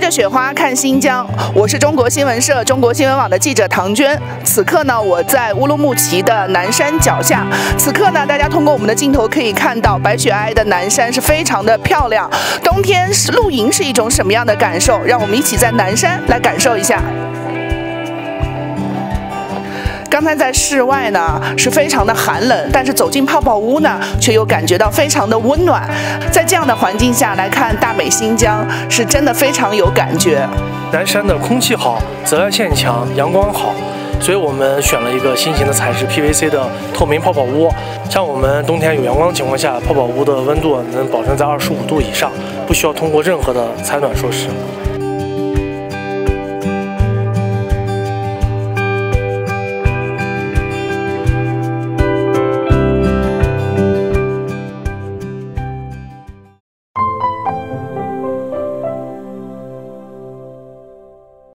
着雪花看新疆，我是中国新闻社、中国新闻网的记者唐娟。此刻呢，我在乌鲁木齐的南山脚下。此刻呢，大家通过我们的镜头可以看到，白雪皑皑的南山是非常的漂亮。冬天露营是一种什么样的感受？让我们一起在南山来感受一下。刚才在室外呢是非常的寒冷，但是走进泡泡屋呢，却又感觉到非常的温暖。在这样的环境下来看大美新疆，是真的非常有感觉。 南山的空气好，紫外线强，阳光好，所以我们选了一个新型的材质 PVC 的透明泡泡屋。像我们冬天有阳光情况下，泡泡屋的温度能保证在25度以上，不需要通过任何的采暖设施。